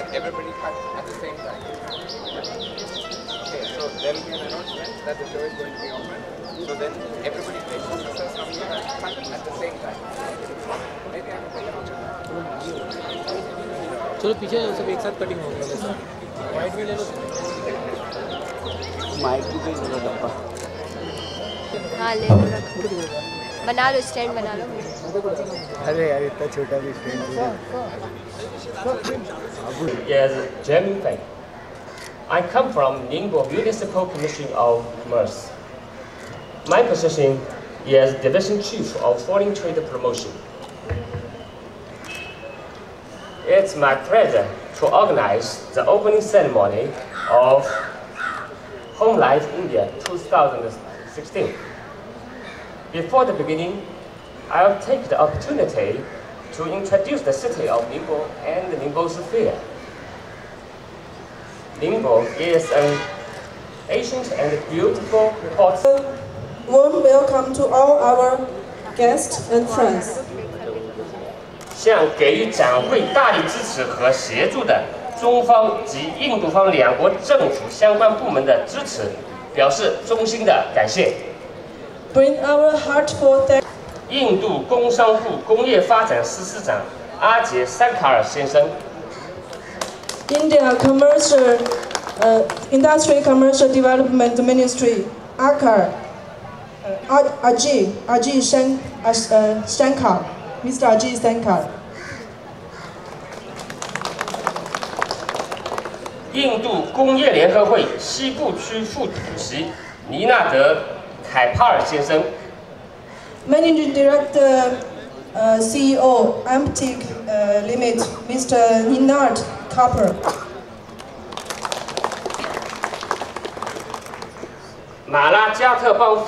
everybody cut at the same time. Okay, so there will be an announcement that the show is going to be open. So then everybody places themselves from here and cut at the same time. Maybe I can play it. चलो पीछे सब एक साथ cutting हो गया white भी ले लो mic भी कोई जरूरत डब्बा हाँ ले लो बना लो स्टैंड बना लो अरे यार इतना छोटा भी stand Yes, Jeremy Feng. I come from Ningbo Municipal Commission of Commerce. My position is Division Chief of Foreign Trade Promotion. It's my pleasure to organize the opening ceremony of Home Life India 2016. Before the beginning, I'll take the opportunity to introduce the city of Ningbo and the Ningbo's fair. Ningbo is an ancient and beautiful port. Warm welcome to all our guests and friends. 向给予展会大力支持和协助的中方及印度方两国政府相关部门的支持，表示衷心的感谢。 Bring our heartfelt thanks. 印度工商部工业发展司司长阿杰三卡尔先生。 India Industry Commercial Development Ministry Akar Ajay Shankar, Mr. Ajay Shankar. 印度工业联合会西部区副主席尼纳德凯帕尔先生。 Managing Director, CEO, Amtic Limit, Mr. Ninad Kapur. 马拉加特邦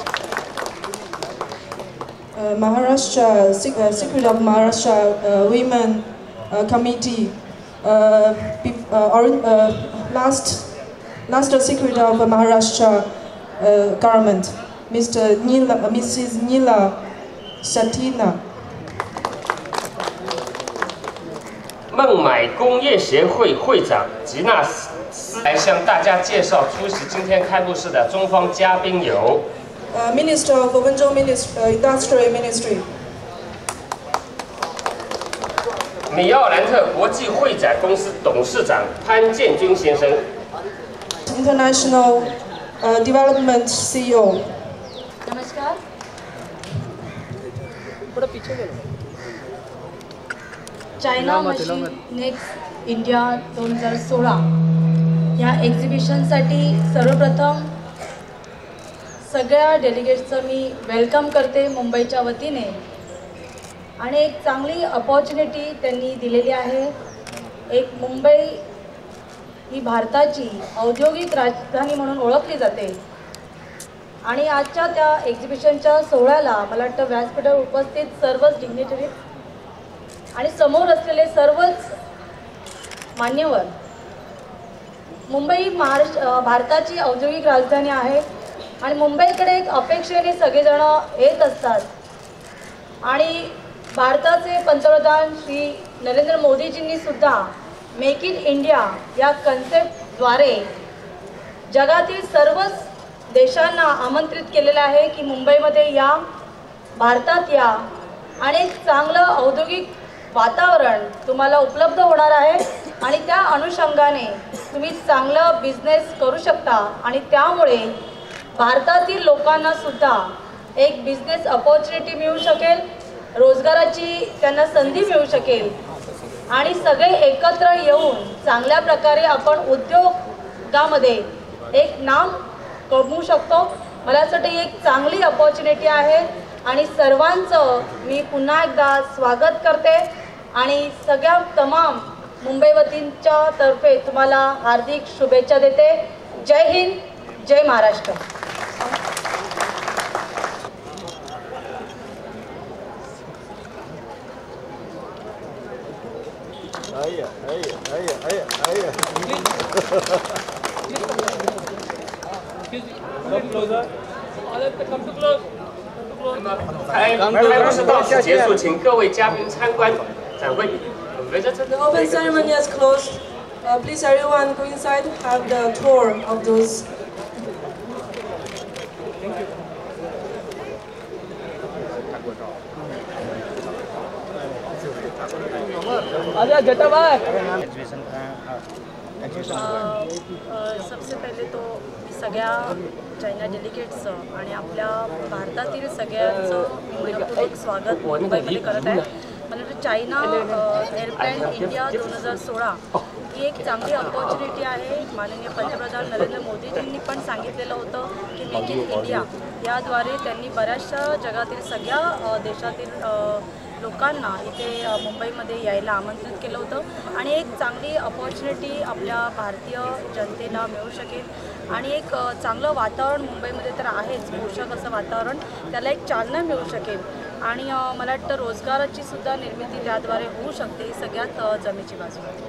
Maharashtra, Secret of Maharashtra Women Committee, last Secret of Maharashtra Government, Mrs. Neela Shatina. 孟买工业协会会长吉纳斯来向大家介绍出席今天开幕式的中方嘉宾有。 Minister of Wenzhou Industry Ministry. 米奥兰特国际会展公司董事长潘建军先生。 International Development CEO. नमस्कार थोड़ा पीछे ले लो China machine next India 2016 या एक्झिबिशनसाठी सर्वप्रथम सगळ्या डेलिगेट्सचं me welcome करते मुंबईच्या वतीने आणि एक चांगली अपॉर्च्युनिटी त्यांनी दिलेली आहे. एक मुंबई ही भारताची औद्योगिक राजधानी म्हणून ओळखली जाते आणि आजच्या त्या एक्झिबिशनच्या सोहळ्याला मला वाटतं व्यासपीठावर उपस्थित सर्वच डिग्नेटरीज आणि समोर असलेले सर्वच मान्यवर. मुंबई भारताची औद्योगिक राजधानी आहे आणि मुंबईकडे एक अपेक्षेने सगळेजण येत असतात आणि भारताचे पंतप्रधान श्री नरेंद्र मोदीजींनी सुद्धा मेक इन इंडिया या कन्सेप्टद्वारे जगातील सर्वच देशांना आमंत्रित केलेलं आहे की मुंबईमध्ये या, भारतात या आणि एक चांगलं औद्योगिक वातावरण तुम्हाला उपलब्ध होणार आहे आणि त्या अनुषंगाने तुम्ही चांगलं बिझनेस करू शकता आणि त्यामुळे भारतातील लोकांना सुद्धा एक बिझनेस अपॉर्च्युनिटी मिळू शकेल, रोजगाराची त्यांना संधी मिळू शकेल आणि सगळे एकत्र येऊन चांगल्या प्रकारे आपण उद्योगामध्ये एक नाम कमवू शकतो. मला असं वाटतं एक चांगली अपॉर्च्युनिटी आहे आणि सर्वांचं मी पुन्हा एकदा स्वागत करते आणि सगळ्या तमाम मुंबईवतींच्या तर्फे तुम्हाला हार्दिक शुभेच्छा देते. जय हिंद, जय Maharashtra. 开幕式到此结束，请各位嘉宾参观展会。 The open ceremony is closed. Please everyone go inside, have the tour of those. सबसे पहिले तो सगळ्या चायना डेलिगेट्सचं आणि आपल्या भारतातील सगळ्यांचं मनपूर्वक स्वागत मुंबईमध्ये करत आहे. मला वाटतं चायना एअरप्लॅन इंडिया 2016 ही एक चांगली अपॉर्च्युनिटी आहे. माननीय पंतप्रधान नरेंद्र मोदीजींनी पण सांगितलेलं होतं की मेक इन इंडिया याद्वारे त्यांनी बऱ्याचशा जगातील सगळ्या देशातील लोकांना इथे मुंबईमध्ये यायला आमंत्रित केलं होतं आणि एक चांगली अपॉर्च्युनिटी आपल्या भारतीय जनतेला मिळू शकेल आणि एक चांगलं वातावरण मुंबईमध्ये तर आहेच, पोषक असं वातावरण, त्याला एक चालना मिळू शकेल आणि मला वाटतं रोजगाराची सुद्धा निर्मिती त्याद्वारे होऊ शकते. ही सगळ्यात जमेची बाजू आहे.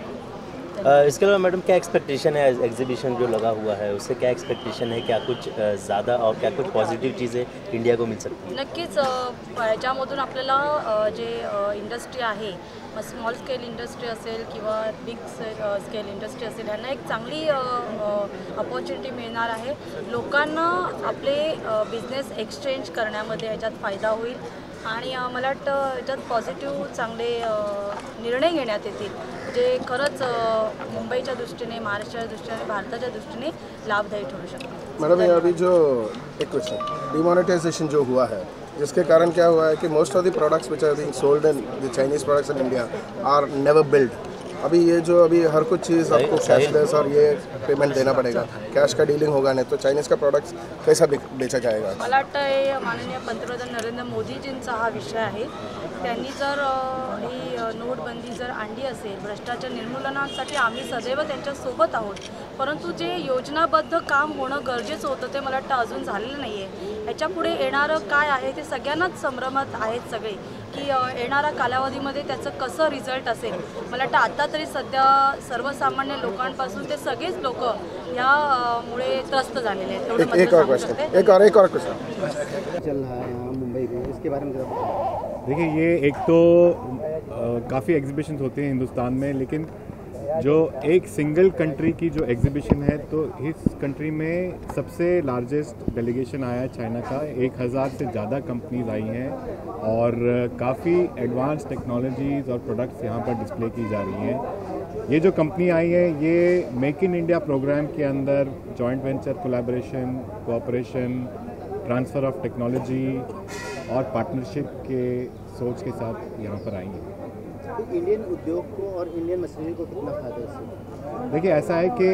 इसके अलावा मैडम क्या एक्सपेक्टेशन है एग्जीबिशन जो लगा हुआ है उससे क्या एक्सपेक्टेशन है, क्या कुछ ज़्यादा और क्या कुछ पॉजिटिव चीज़ें इंडिया को मिल सकती है? नक्कीच ह्याच्यामधून आपल्याला जे इंडस्ट्री आहे, स्मॉल स्केल इंडस्ट्री असेल किंवा बिग स्केल इंडस्ट्री असेल, ह्यांना एक चांगली अपॉर्च्युनिटी मिळणार आहे. लोकांना आपले बिझनेस एक्सचेंज करण्यामध्ये ह्याच्यात फायदा होईल आणि मला वाटतं ह्याच्यात पॉझिटिव्ह चांगले निर्णय घेण्यात येतील जे खरंच मुंबईच्या दृष्टीने, महाराष्ट्राच्या दृष्टीने, भारताच्या दृष्टीने लाभदायी ठरू शकते. मैडम ये अभी जो एक क्वेश्चन डिमोनेटाइजेशन जो हुआ है जिसके कारण क्या हुआ है कि most of the products which are being sold in the Chinese products in India are never build. अभी ये जो अभी हर कुछ चीज़ आपको कैशलेस और ये पेमेंट देना पड़ेगा, कैश का डीलिंग होगा नहीं तो चाइनीज़ का प्रोडक्ट्स कैसा बेचा जाएगा? मला वाटतं हे माननीय पंतप्रधान नरेंद्र मोदीजींचा हा विषय आहे. त्यांनी जर ही नोटबंदी जर आणली असेल, भ्रष्टाचार निर्मूलनासाठी आम्ही सदैव त्यांच्यासोबत आहोत, परंतु जे योजनाबद्ध काम होणं गरजेचं होतं ते मला वाटतं अजून झालेलं नाही आहे. ह्याच्यापुढे येणारं काय आहे ते सगळ्यांनाच संभ्रमात आहेत सगळे की येणाऱ्या कालावधीमध्ये त्याचं कसं रिझल्ट असेल. मला वाटतं आता तरी सध्या सर्वसामान्य लोकांपासून ते सगळेच लोक यामुळे त्रस्त झालेले आहेत. एक और क्वेश्चन चल रहा है यहाँ मुंबई में, इसके बारे में जरा बताइए. देखिए ये एक तो काफ़ी एग्जीबिशंस होते हैं हिंदुस्तान में, लेकिन जो एक सिंगल कंट्री की जो एग्जीबिशन है तो इस कंट्री में सबसे लार्जेस्ट डेलीगेशन आया है चाइना का. 1000 से ज़्यादा कंपनीज आई हैं और काफ़ी एडवांस टेक्नोलॉजीज़ और प्रोडक्ट्स यहाँ पर डिस्प्ले की जा रही हैं. ये जो कंपनी आई है ये मेक इन इंडिया प्रोग्राम के अंदर joint venture, collaboration, cooperation, transfer of technology और पार्टनरशिप के सोच के साथ यहाँ पर आई हैं. इंडियन उद्योग को और इंडियन मशीनरी को कितना फायदा है इससे? देखिए ऐसा है कि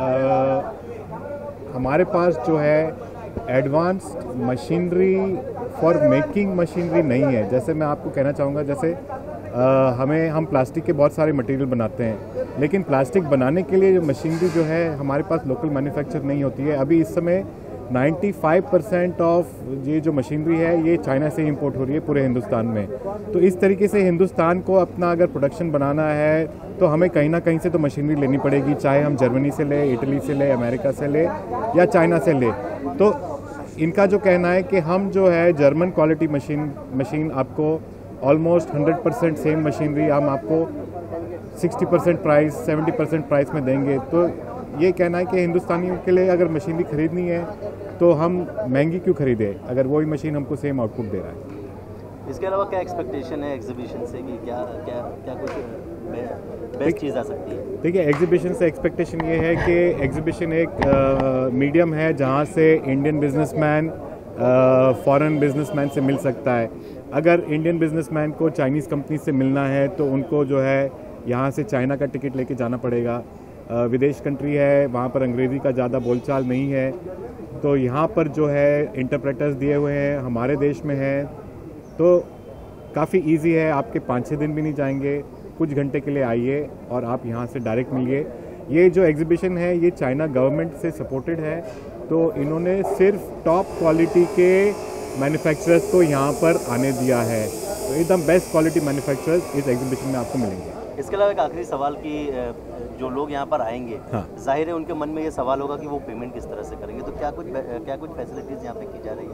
हमारे पास जो है advanced machinery for making machinery नहीं है. जैसे मैं आपको कहना चाहूँगा, जैसे हम प्लास्टिक के बहुत सारे मटेरियल बनाते हैं, लेकिन प्लास्टिक बनाने के लिए जो मशीनरी जो है हमारे पास लोकल मैन्युफैक्चर नहीं होती है. अभी इस समय 95% ऑफ ये जो मशीनरी है ये चाइना से इंपोर्ट हो रही है पूरे हिंदुस्तान में. तो इस तरीके से हिंदुस्तान को अपना अगर प्रोडक्शन बनाना है तो हमें कहीं ना कहीं से तो मशीनरी लेनी पड़ेगी, चाहे हम जर्मनी से ले, इटली से ले, अमेरिका से ले या चाइना से ले. तो इनका जो कहना है कि हम जो है जर्मन क्वालिटी मशीन आपको ऑलमोस्ट 100% सेम मशीनरी हम आपको 60% प्राइस, 70% प्राइस में देंगे. तो ये कहना है कि हिंदुस्तानियों के लिए अगर मशीनरी खरीदनी है तो हम महंगी क्यों खरीदें अगर वही मशीन हमको सेम आउटपुट दे रहा है. इसके अलावा क्या एक्सपेक्टेशन है एग्जीबिशन से कि क्या क्या क्या कुछ बेस्ट चीज़ आ सकती है? देखिए एग्जीबिशन से एक्सपेक्टेशन ये है कि एग्जीबिशन एक मीडियम है जहाँ से इंडियन बिजनेसमैन फॉरेन बिजनेसमैन से मिल सकता है. अगर इंडियन बिजनेसमैन को चाइनीज़ कंपनी से मिलना है तो उनको जो है यहाँ से चाइना का टिकट लेके जाना पड़ेगा. विदेश कंट्री है, वहाँ पर अंग्रेज़ी का ज़्यादा बोलचाल नहीं है, तो यहाँ पर जो है इंटरप्रेटर्स दिए हुए हैं हमारे देश में हैं, तो काफ़ी इजी है. आपके 5-6 दिन भी नहीं जाएंगे, कुछ घंटे के लिए आइए और आप यहाँ से डायरेक्ट मिलिए. ये जो एग्जीबिशन है ये चाइना गवर्नमेंट से सपोर्टेड है, तो इन्होंने सिर्फ टॉप क्वालिटी के मैन्युफैक्चरर्स को यहाँ पर आने दिया है. तो एकदम बेस्ट क्वालिटी मैन्युफैक्चरर्स इस एग्जीबिशन में आपको मिलेंगे. इसके अलावा एक आखिरी सवाल कि जो लोग यहाँ पर आएंगे, जाहिर है उनके मन में ये सवाल होगा कि वो पेमेंट किस तरह से करेंगे, तो क्या कुछ फैसिलिटीज़ यहाँ पे की जा रही है?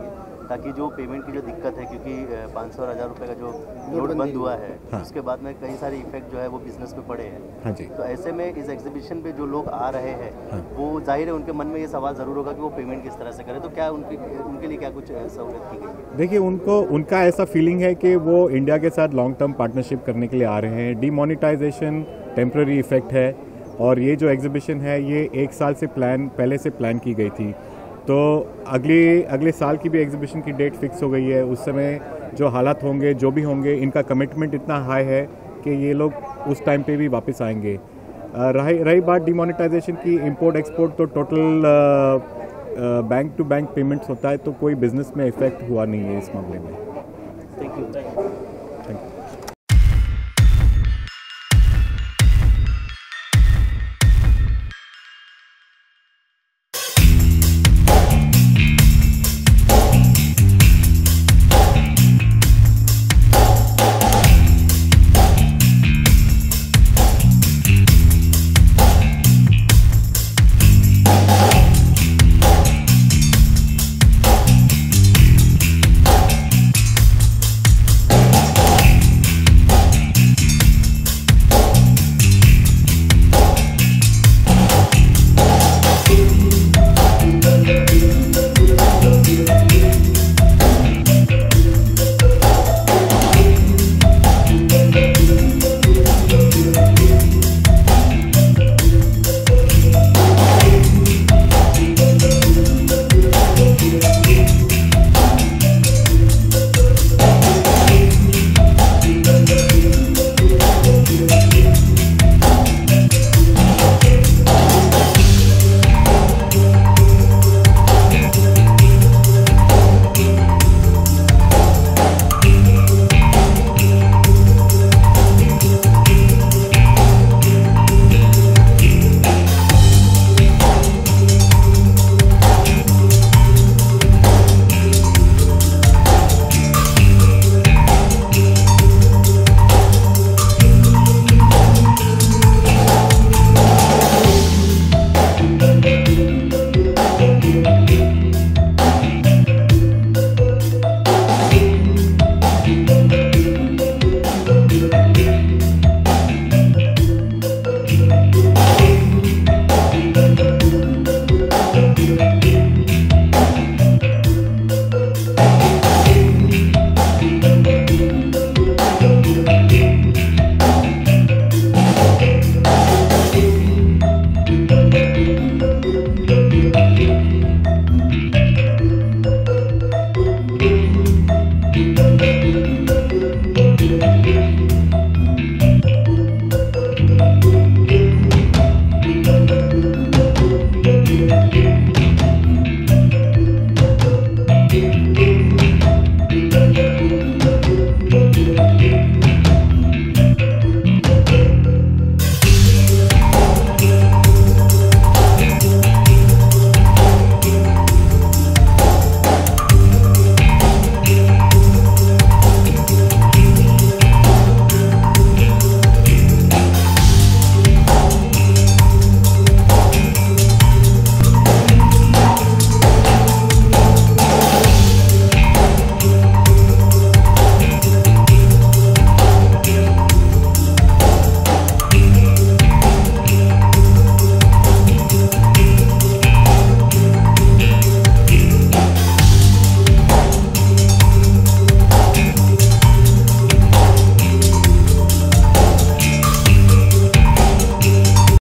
ताकि जो पेमेंट की जो दिक्कत है, क्योंकि 500 और 1000 रुपये का जो नोट बंद हुआ है, हाँ। उसके बाद में कई सारे इफेक्ट जो है वो बिजनेस पे पड़े हैं। हाँ जी। तो ऐसे में इस एग्जीबिशन पे जो लोग आ रहे हैं, हाँ। वो जाहिर है उनके मन में ये सवाल ज़रूर होगा कि वो पेमेंट किस तरह से करें। तो क्या उनके लिए क्या कुछ सहूलियत की गई है? देखिए, उनका ऐसा फीलिंग है कि वो इंडिया के साथ लॉन्ग टर्म पार्टनरशिप करने के लिए आ रहे हैं। डीमोनेटाइजेशन टेम्प्रेरी इफेक्ट है, और ये जो एग्जीबिशन है ये 1 साल से पहले से प्लान की गई थी। तो अगले साल की भी एग्जीबिशन की डेट फिक्स हो गई है। उस समय जो हालात होंगे, जो भी होंगे, इनका कमिटमेंट इतना हाई है कि ये लोग उस टाइम पे भी वापस आएंगे। रही बात डिमोनेटाइजेशन की, इंपोर्ट एक्सपोर्ट तो total bank to bank payments होता है, तो कोई बिजनेस में इफेक्ट हुआ नहीं है इस मामले में।